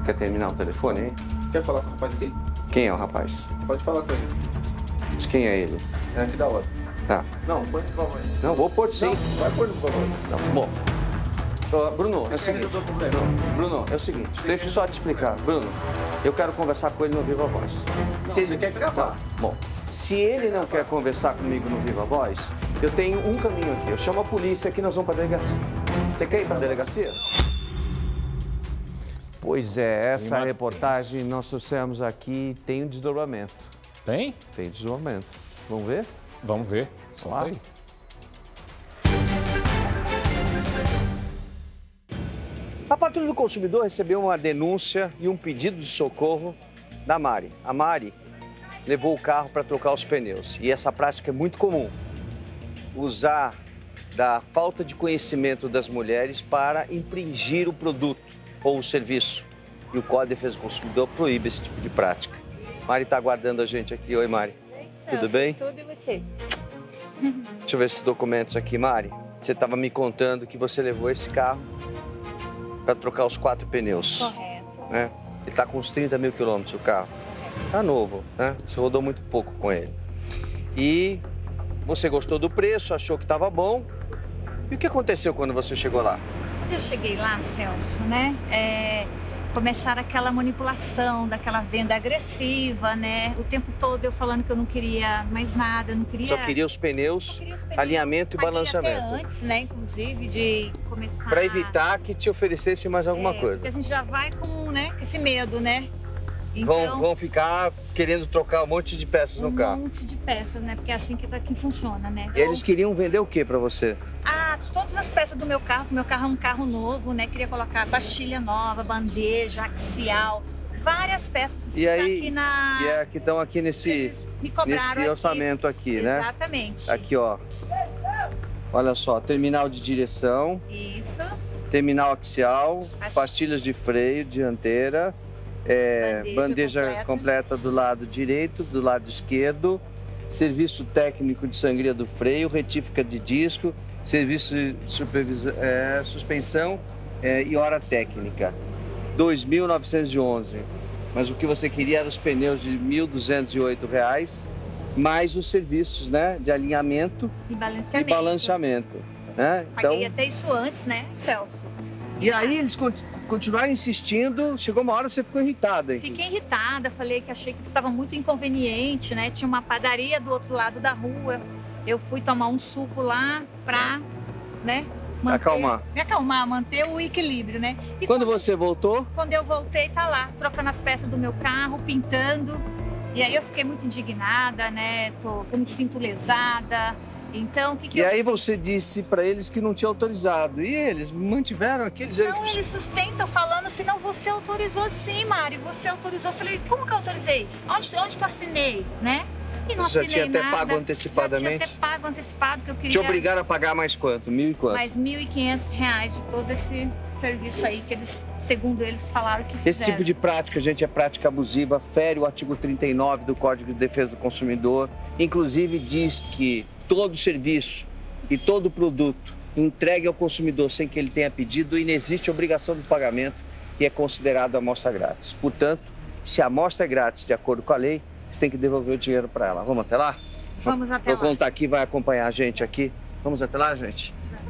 Quer terminar o telefone, hein? Quer falar com o rapaz aqui? Quem é o rapaz? Pode falar com ele. Mas quem é ele? É aqui da hora. Tá. Não, põe no favor. Não, vou pôr sim. Não, vai pôr no favor. Tá bom. Bruno, é o seguinte. Não. Bruno, é o seguinte. Deixa eu só te explicar. Bruno, eu quero conversar com ele no Viva Voz. Você quer gravar? Tá, bom. Se ele não quer conversar comigo no Viva Voz, eu tenho um caminho aqui. Eu chamo a polícia aqui, nós vamos pra delegacia. Você quer ir pra delegacia? Pois é, essa reportagem nós trouxemos aqui tem um desdobramento. Tem? Tem desdobramento. Vamos ver? Vamos ver. Solta aí. A Patrulha do Consumidor recebeu uma denúncia e um pedido de socorro da Mari. A Mari levou o carro para trocar os pneus. E essa prática é muito comum. Usar da falta de conhecimento das mulheres para impingir o produto ou o serviço. E o Código de Defesa do Consumidor proíbe esse tipo de prática. Mari está aguardando a gente aqui. Oi, Mari. Oi, Celso. Tudo bem? Tudo, e você? Deixa eu ver esses documentos aqui, Mari. Você estava me contando que você levou esse carro para trocar os 4 pneus. Correto. Né? Ele está com uns 30 mil quilômetros o carro. Tá novo, né? Você rodou muito pouco com ele. E você gostou do preço, achou que estava bom. E o que aconteceu quando você chegou lá? Quando eu cheguei lá, Celso, né? Começaram aquela manipulação, daquela venda agressiva, né? O tempo todo eu falando que eu não queria mais nada, eu não queria... Só queria os pneus, alinhamento e balanceamento. Até antes, né? Inclusive, de começar... Para evitar que te oferecesse mais alguma coisa. Porque a gente já vai com, né, esse medo, né? Então, Vão ficar querendo trocar um monte de peças no carro. Um monte de peças, né? Porque é assim que funciona, né? E eles queriam vender o que para você? Todas as peças do meu carro, meu carro é um carro novo, né? Queria colocar pastilha nova, bandeja, axial, várias peças. E aí, que estão aqui nesse orçamento aqui, né? Exatamente. Aqui, ó. Olha só, terminal de direção. Isso. Terminal axial, pastilhas de freio dianteira, bandeja completa do lado direito, do lado esquerdo, serviço técnico de sangria do freio, retífica de disco, serviço de suspensão e hora técnica. 2.911. Mas o que você queria eram os pneus de R$ 1.208, mais os serviços, né, de alinhamento e balanceamento. Né? Paguei até isso antes, né, Celso? E aí eles continuaram insistindo, chegou uma hora você ficou irritada. Hein? Fiquei irritada, falei que achei que estava muito inconveniente, né? Tinha uma padaria do outro lado da rua. Eu fui tomar um suco lá pra, né? Me acalmar, manter o equilíbrio, né? E quando você voltou? Quando eu voltei, tá lá, trocando as peças do meu carro, pintando. E aí eu fiquei muito indignada, né? Eu me sinto lesada. Então, o que eu aí fiz? Você disse para eles que não tinha autorizado. E eles mantiveram aqueles... Não, eles sustentam falando, senão você autorizou sim, Mari. Você autorizou. Eu falei, como que eu autorizei? Onde que eu assinei, né? E não assinei já tinha nada. até pago antecipadamente? Já tinha até pago antecipado, que eu queria... Te obrigaram a pagar mais quanto? R$ 1.000 e quanto? Mais R$ 1.500 de todo esse serviço aí que eles, segundo eles, falaram que fizeram. Esse tipo de prática, gente, é prática abusiva, fere o artigo 39 do Código de Defesa do Consumidor. Inclusive diz que todo serviço e todo produto entregue ao consumidor sem que ele tenha pedido, inexiste obrigação de pagamento e é considerado amostra grátis. Portanto, se a amostra é grátis de acordo com a lei, você tem que devolver o dinheiro para ela. Vamos até lá? Vamos até lá. Vou contar aqui, vai acompanhar a gente aqui. Vamos até lá, gente?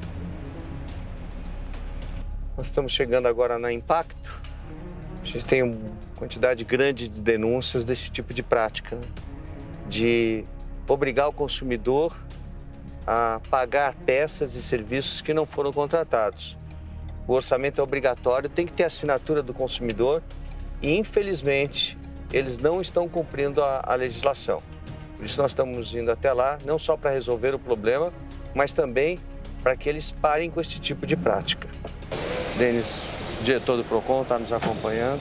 Nós estamos chegando agora na Impacto. A gente tem uma quantidade grande de denúncias desse tipo de prática, né? De obrigar o consumidor a pagar peças e serviços que não foram contratados. O orçamento é obrigatório, tem que ter assinatura do consumidor e, infelizmente, eles não estão cumprindo a legislação. Por isso nós estamos indo até lá, não só para resolver o problema, mas também para que eles parem com esse tipo de prática. Denis, diretor do PROCON, está nos acompanhando.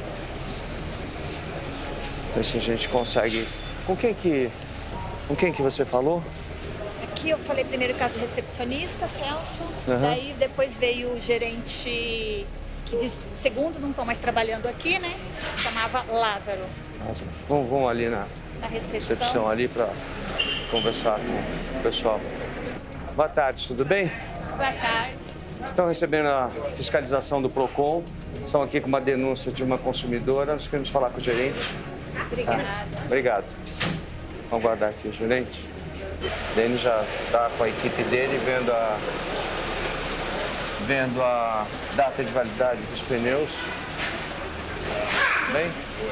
Ver se a gente consegue... Com quem que você falou? Aqui eu falei primeiro com as recepcionistas, Celso. Daí depois veio o gerente, que diz, segundo não estão mais trabalhando aqui, né? Chamava Lázaro. Vamos ali na recepção ali para conversar com o pessoal. Boa tarde, tudo bem? Boa tarde. Estão recebendo a fiscalização do PROCON. Estão aqui com uma denúncia de uma consumidora. Nós queremos falar com o gerente. Obrigada. Obrigado. Vamos guardar aqui o gerente. Ele já está com a equipe dele vendo a data de validade dos pneus. Bem?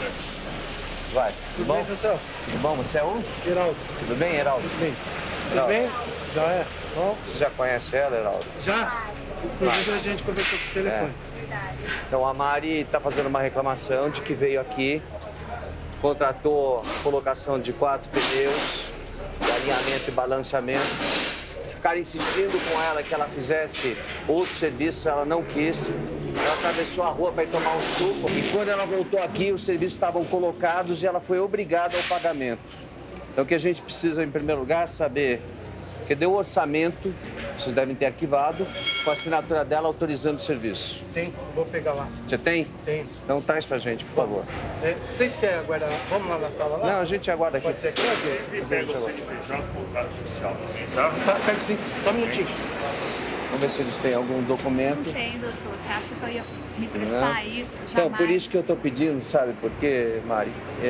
Vai. Tudo bom? bem, pessoal? Tudo bom? Você é o? Heraldo. Tudo bem, Heraldo? Tudo bem? Heraldo. Tudo bem? Já é. Bom, Você já conhece ela, Heraldo? já? Inclusive a gente conversou com o telefone. Então a Mari está fazendo uma reclamação de que veio aqui, contratou a colocação de 4 pneus, de alinhamento e balanceamento. Ficaram insistindo com ela que ela fizesse outro serviço, ela não quis. Ela atravessou a rua para ir tomar um suco e quando ela voltou aqui, os serviços estavam colocados e ela foi obrigada ao pagamento. Então o que a gente precisa, em primeiro lugar, saber que deu o orçamento, vocês devem ter arquivado, com a assinatura dela autorizando o serviço. Tem, vou pegar lá. Você tem? Tem. Então traz pra gente, por favor. Vocês querem aguardar? Vamos lá na sala lá? Não, a gente aguarda aqui. Pode ser aqui? Pega o CNPJ, contrato social também, tá? Tá, pega sim. Só um minutinho. Vamos ver se eles têm algum documento. Não tem, doutor. Você acha que eu ia me prestar isso? Então, Jamais. por isso que eu estou pedindo, sabe por quê, Mari?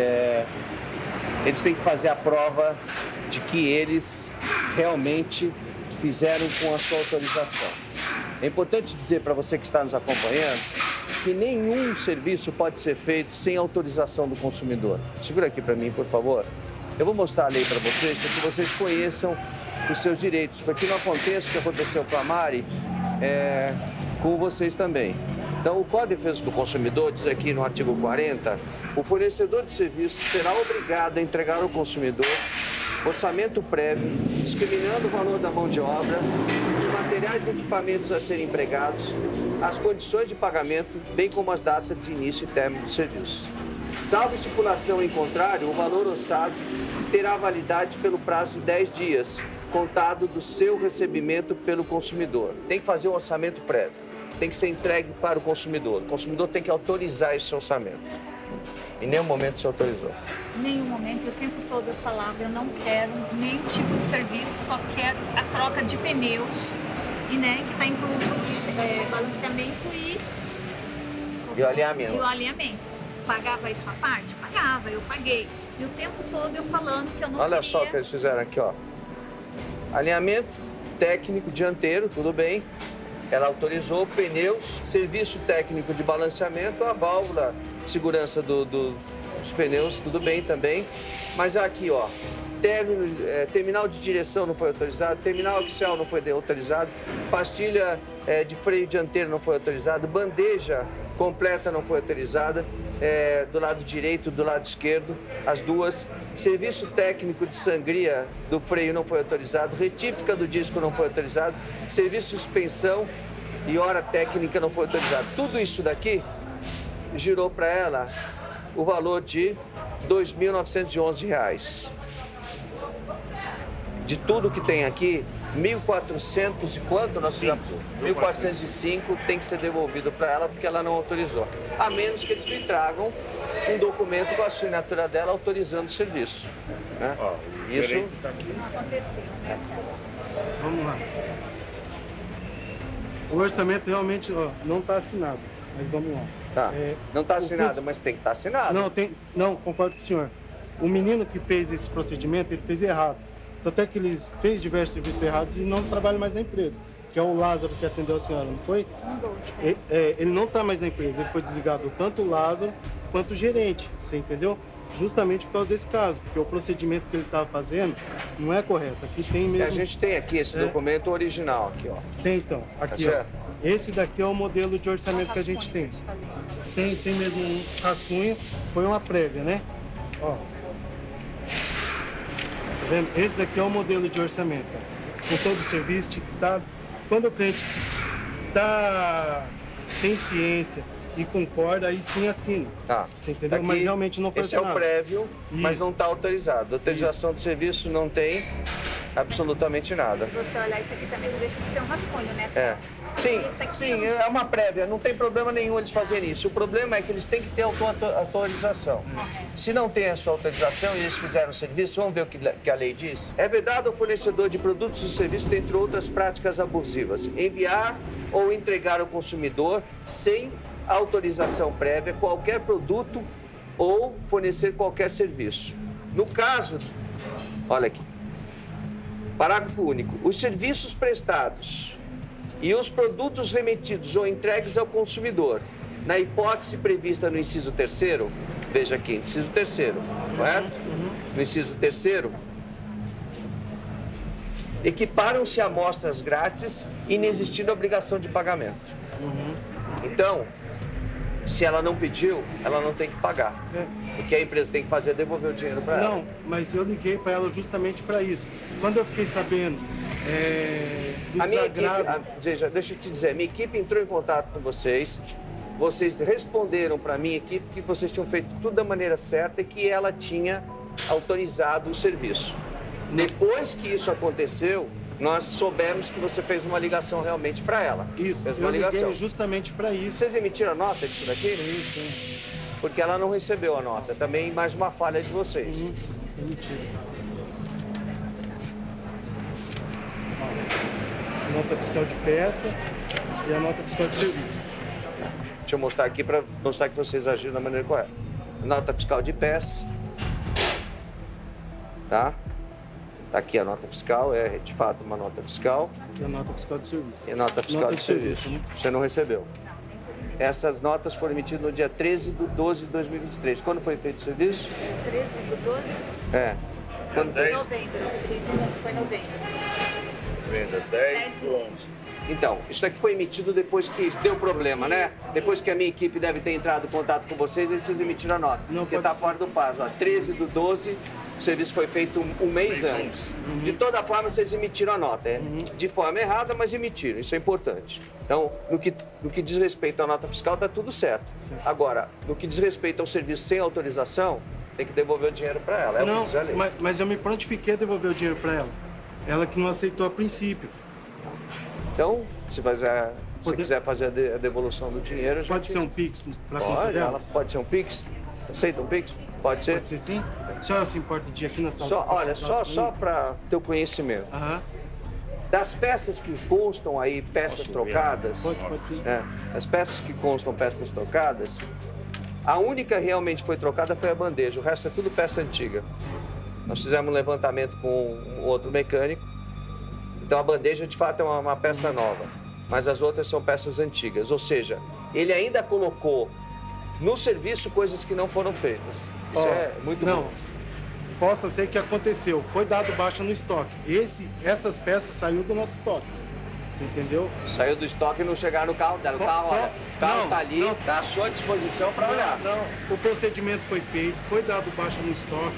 Eles têm que fazer a prova de que eles realmente fizeram com a sua autorização. É importante dizer para você que está nos acompanhando que nenhum serviço pode ser feito sem autorização do consumidor. Segura aqui para mim, por favor. Eu vou mostrar a lei para vocês, para que vocês conheçam os seus direitos, para que não aconteça o que aconteceu com a Mari, com vocês também. Então, o Código de Defesa do Consumidor diz aqui no artigo 40, o fornecedor de serviços será obrigado a entregar ao consumidor orçamento prévio, discriminando o valor da mão de obra, os materiais e equipamentos a serem empregados, as condições de pagamento, bem como as datas de início e término do serviço. Salvo estipulação em contrário, o valor orçado terá validade pelo prazo de 10 dias, contado do seu recebimento pelo consumidor. Tem que fazer um orçamento prévio, tem que ser entregue para o consumidor. O consumidor tem que autorizar esse orçamento. Em nenhum momento se autorizou. Em nenhum momento, o tempo todo eu falava, eu não quero nenhum tipo de serviço, só quero a troca de pneus, e, né, que está incluso balanceamento e E o alinhamento. o alinhamento. Pagava isso à parte? Pagava, eu paguei. E o tempo todo eu falando que eu não Olha queria... só o que eles fizeram aqui, ó. Alinhamento técnico dianteiro, tudo bem. Ela autorizou pneus, serviço técnico de balanceamento, a válvula de segurança dos pneus, tudo bem também. Mas aqui, ó, terminal de direção não foi autorizado, terminal axial não foi autorizado, pastilha de freio dianteiro não foi autorizado, bandeja completa não foi autorizada, do lado direito, do lado esquerdo, as duas. Serviço técnico de sangria do freio não foi autorizado, retífica do disco não foi autorizado, serviço de suspensão e hora técnica não foi autorizado. Tudo isso daqui girou para ela o valor de R$ 2.911. De tudo que tem aqui, 1.400 e quanto nós fizemos? 1.405 tem que ser devolvido para ela porque ela não autorizou. A menos que eles me tragam um documento com a assinatura dela autorizando o serviço. Né? Ó, Isso tá aqui. Não aconteceu, né? Vamos lá. O orçamento realmente não está assinado, mas vamos lá. tá. Não está o assinado, custo- mas tem que estar assinado. Não, concordo com o senhor. O menino que fez esse procedimento, ele fez errado. Tanto é que ele fez diversos serviços errados e não trabalha mais na empresa. Que é o Lázaro que atendeu a senhora, não foi? Ele não está mais na empresa, ele foi desligado tanto o Lázaro quanto o gerente, você entendeu? Justamente por causa desse caso, porque o procedimento que ele estava fazendo não é correto. Aqui tem mesmo... A gente tem aqui esse documento original aqui, ó. Tem então, aqui Tá ó. certo? Esse daqui é o modelo de orçamento que a gente tem. Tem mesmo um rascunho, foi uma prévia, né? Ó. Tá vendo? Esse daqui é o modelo de orçamento, ó. Com todo o serviço tictado. Quando o cliente tem ciência e concorda, aí sim assina. Tá. Você entendeu? Aqui, Mas realmente não foi esse é o assinado. prévio, mas Isso. não está autorizado. Autorização do serviço não tem. Absolutamente nada. Se você olhar, isso aqui também não deixa de ser um rascunho, né? Sim, é uma prévia, não tem problema nenhum eles fazerem isso. O problema é que eles têm que ter autorização. Se não tem a sua autorização e eles fizeram o serviço, vamos ver o que a lei diz. É vedado ao fornecedor de produtos e serviços, dentre outras práticas abusivas, enviar ou entregar ao consumidor sem autorização prévia qualquer produto ou fornecer qualquer serviço. No caso, olha aqui, parágrafo único, os serviços prestados e os produtos remetidos ou entregues ao consumidor, na hipótese prevista no inciso 3º, veja aqui, inciso 3º, correto? No inciso 3º, equiparam-se a amostras grátis, inexistindo obrigação de pagamento. Então, se ela não pediu, ela não tem que pagar. O que a empresa tem que fazer é devolver o dinheiro para ela. Não, mas eu liguei para ela justamente para isso. Quando eu fiquei sabendo do desagrado... Deixa eu te dizer, minha equipe entrou em contato com vocês, vocês responderam para a minha equipe que vocês tinham feito tudo da maneira certa e que ela tinha autorizado o serviço. Depois que isso aconteceu, nós soubemos que você fez uma ligação realmente para ela. Isso, fez uma eu liguei ligação justamente para isso. Vocês emitiram a nota disso daqui? Sim. Porque ela não recebeu a nota. Também mais uma falha de vocês. Emitiram. Nota fiscal de peça e a nota fiscal de serviço. Deixa eu mostrar aqui para mostrar que vocês agiram da maneira correta. Nota fiscal de peça. Tá? Tá aqui a nota fiscal, é de fato uma nota fiscal. E a nota fiscal de serviço. E a nota fiscal de serviço. Né? Você não recebeu. Essas notas foram emitidas no dia 13 de 12 de 2023. Quando foi feito o serviço? 13 de 12? É. Quando foi? Novembro. Foi novembro. Venda 10 do 11. Então, isso aqui foi emitido depois que deu problema, né? Depois que a minha equipe deve ter entrado em contato com vocês, aí vocês emitiram a nota. Não, porque tá fora do prazo. 13 de 12, o serviço foi feito um mês antes. De toda forma, vocês emitiram a nota. De forma errada, mas emitiram. Isso é importante. Então, no que diz respeito à nota fiscal, tá tudo certo. Agora, no que diz respeito ao serviço sem autorização, tem que devolver o dinheiro para ela. Não, mas eu me prontifiquei a devolver o dinheiro para ela. Ela que não aceitou a princípio. Então, se quiser fazer a devolução do dinheiro... Pode ser um Pix para a conta Pode, dela? ela pode ser um Pix? Aceita um Pix? Pode ser? Pode ser sim? A senhora se importa de ir aqui na sala? Olha, só para teu conhecimento. Das peças que constam aí, peças trocadas... Pode ser. As peças que constam peças trocadas, a única que realmente foi trocada foi a bandeja. O resto é tudo peça antiga. Nós fizemos um levantamento com um outro mecânico. Então, a bandeja, de fato, é uma peça nova, mas as outras são peças antigas. Ou seja, ele ainda colocou no serviço coisas que não foram feitas. Isso é muito bom. Possa ser que aconteceu. Foi dado baixa no estoque. Essas peças saíram do nosso estoque. Você entendeu? Saiu do estoque e não chegaram no carro dela. O carro está ali, está à sua disposição para olhar. O procedimento foi feito, foi dado baixa no estoque.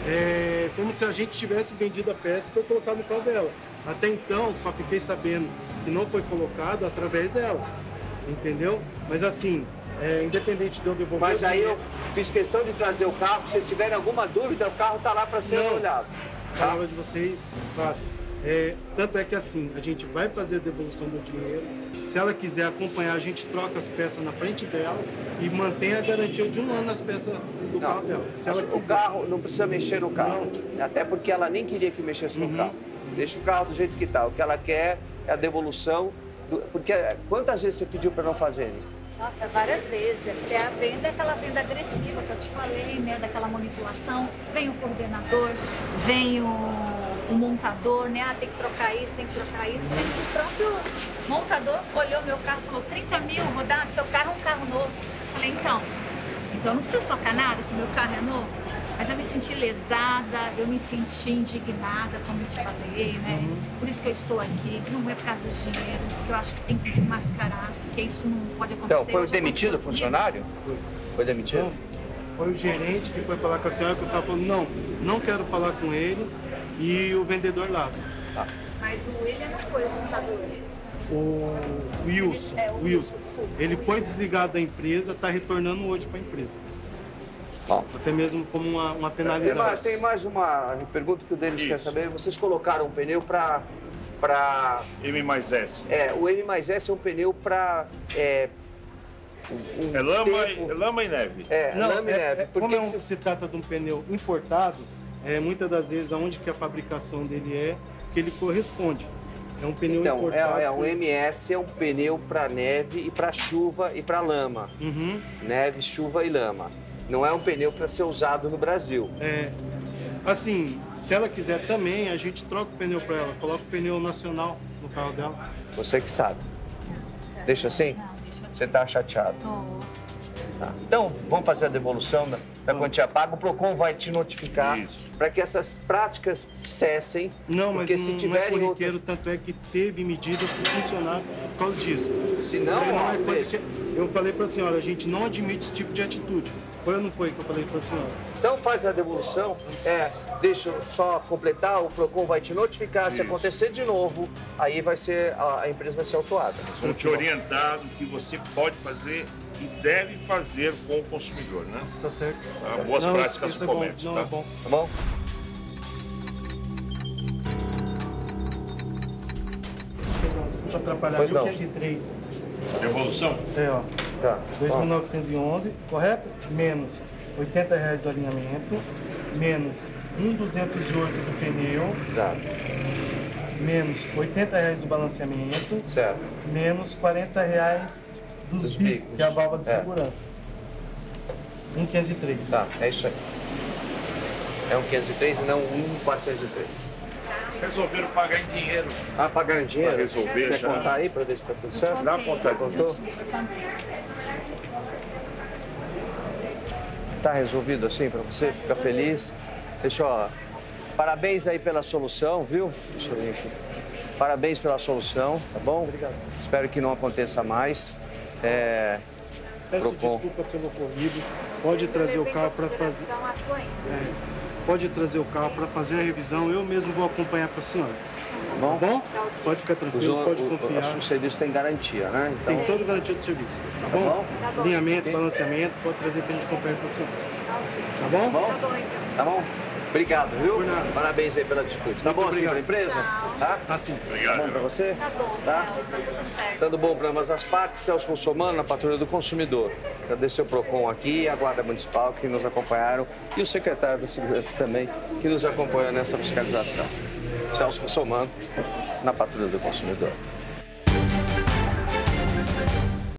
É como se a gente tivesse vendido a peça e foi colocado no carro dela. Até então, só fiquei sabendo que não foi colocado através dela, entendeu? Mas assim, independente de eu devolver Mas aí eu fiz questão de trazer o carro, se vocês tiverem alguma dúvida, o carro está lá para ser olhado. A palavra de vocês, basta. Tanto é que assim, a gente vai fazer a devolução do dinheiro. Se ela quiser acompanhar, a gente troca as peças na frente dela e mantém a garantia de 1 ano nas peças do carro dela. Se ela quiser. O carro não precisa mexer no carro, até porque ela nem queria que mexesse no carro. Deixa o carro do jeito que está. O que ela quer é a devolução. Porque quantas vezes você pediu para não fazerem? Nossa, várias vezes. Porque a venda é aquela venda agressiva que eu te falei, né? Daquela manipulação. Vem o coordenador, vem o montador, né? Tem que trocar isso, tem que trocar isso. Sempre o próprio montador olhou meu carro e falou: 30 mil rodado, seu carro é um carro novo. Eu falei, então eu não preciso trocar nada se meu carro é novo. Mas eu me senti lesada, eu me senti indignada, como eu te falei, né? Por isso que eu estou aqui, não é por causa do dinheiro, porque eu acho que tem que se mascarar, porque isso não pode acontecer. Então, foi demitido o funcionário? Foi demitido? Não, foi o gerente que foi falar com a senhora, que a senhora falou, não quero falar com ele, e o vendedor Lázaro. Mas o William não foi o contador. O Wilson. Wilson. Ele foi desligado da empresa, está retornando hoje para a empresa. Bom. Até mesmo como uma penalidade. Tem mais uma pergunta que o Denis quer saber. Vocês colocaram um pneu para... M mais S. O M mais S é um pneu para... lama e neve. Lama e neve. Como se trata de um pneu importado, muitas das vezes aonde que a fabricação dele que ele corresponde. É um pneu importado. O MS é um pneu para neve e para chuva e para lama. Uhum. Neve, chuva e lama. Não é um pneu para ser usado no Brasil. Assim, se ela quiser também, a gente troca o pneu para ela, coloca o pneu nacional no carro dela. Você que sabe. Deixa assim? Não, deixa assim. Você tá chateado. Tá. Então, vamos fazer a devolução da quantia paga. O PROCON vai te notificar para que essas práticas cessem. Não, porque mas se não tiverem é corriqueiro, tanto é que teve medidas para funcionar por causa disso. Se não, não é coisa que... Eu falei para a senhora, a gente não admite esse tipo de atitude. Foi ou não foi que eu falei para a senhora? Então faz a devolução. Deixa eu só completar, o PROCON vai te notificar. Se acontecer de novo, aí vai ser, a empresa vai ser autuada. Vão te orientar do que você pode fazer e deve fazer com o consumidor, né? Tá certo. Boas práticas no comércio, tá? É bom. Tá bom? Deixa eu atrapalhar. Pois não. 1503. Devolução? Ó. Tá. 2.911, correto? Menos R$80 do alinhamento, menos 1.208 do pneu, Tá. menos R$80 do balanceamento, Certo. menos R$40 dos bicos, que é a válvula de segurança. 1.503. Tá, é isso aí. É um 503 e não um 403. Resolveram pagar em dinheiro. Pagar em dinheiro? Pra resolver Quer já. contar aí para ver se tá tudo certo? Dá uma conta, contou? Tá resolvido assim para você? Fica feliz? Deixa eu... Parabéns aí pela solução, viu? Deixa eu ver aqui. Parabéns pela solução, tá bom? Obrigado. Espero que não aconteça mais. Peço desculpa pelo ocorrido. Pode trazer o carro para fazer. Pode trazer o carro para fazer a revisão. Eu mesmo vou acompanhar para a senhora. Bom? Tá bom? Pode ficar tranquilo, pode confiar. O serviço tem garantia, né? Então... Tem toda garantia de serviço. Tá bom? Tá bom. Alinhamento, balanceamento, pode trazer para a gente acompanhar para a senhora. Tá bom? Tá bom? Tá bom, então. Tá bom? Obrigado, viu? Por nada. Parabéns aí pela atitude. Tá Muito bom assim obrigado. pra empresa? Tá? Tá sim. Obrigado. Tá bom pra você? Tá bom, Tá? Celso, tá tudo certo. Tudo bom para ambas as partes. Celso Russomano, na Patrulha do Consumidor. Agradecer o PROCON aqui, a Guarda Municipal que nos acompanharam e o secretário da Segurança também que nos acompanhou nessa fiscalização. Celso Russomano, na Patrulha do Consumidor.